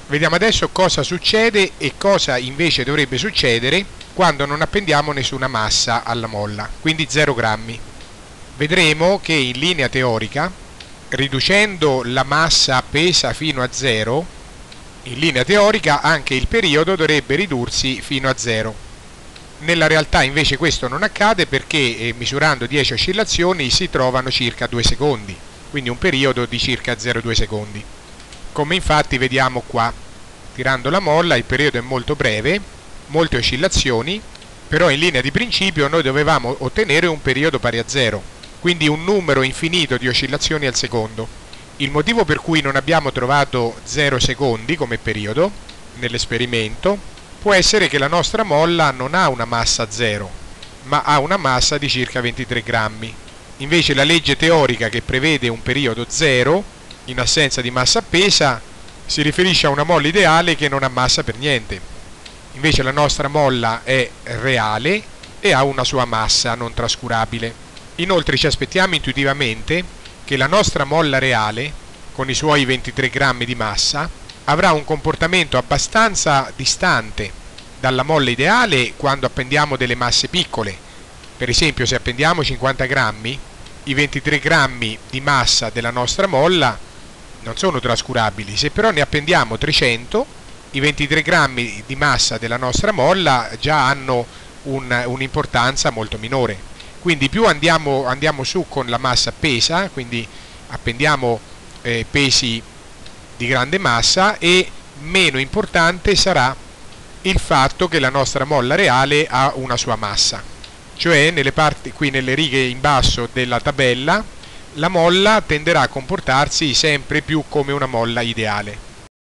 Vediamo adesso cosa succede e cosa invece dovrebbe succedere quando non appendiamo nessuna massa alla molla, quindi 0 grammi. Vedremo che in linea teorica, riducendo la massa appesa fino a 0, in linea teorica anche il periodo dovrebbe ridursi fino a 0. Nella realtà invece questo non accade perché misurando 10 oscillazioni si trovano circa 2 secondi, quindi un periodo di circa 0,2 secondi. Come infatti vediamo qua, tirando la molla il periodo è molto breve, molte oscillazioni, però in linea di principio noi dovevamo ottenere un periodo pari a 0, quindi un numero infinito di oscillazioni al secondo. Il motivo per cui non abbiamo trovato 0 secondi come periodo nell'esperimento può essere che la nostra molla non ha una massa 0, ma ha una massa di circa 23 grammi. Invece la legge teorica che prevede un periodo 0 in assenza di massa appesa si riferisce a una molla ideale che non ha massa per niente. Invece la nostra molla è reale e ha una sua massa non trascurabile. Inoltre ci aspettiamo intuitivamente che la nostra molla reale, con i suoi 23 grammi di massa, avrà un comportamento abbastanza distante dalla molla ideale quando appendiamo delle masse piccole. Per esempio, se appendiamo 50 grammi, i 23 grammi di massa della nostra molla non sono trascurabili. Se però ne appendiamo 300, i 23 grammi di massa della nostra molla già hanno un'importanza molto minore. Quindi più andiamo su con la massa appesa, quindi appendiamo pesi di grande massa, e meno importante sarà il fatto che la nostra molla reale ha una sua massa. Cioè nelle parti, qui nelle righe in basso della tabella, la molla tenderà a comportarsi sempre più come una molla ideale.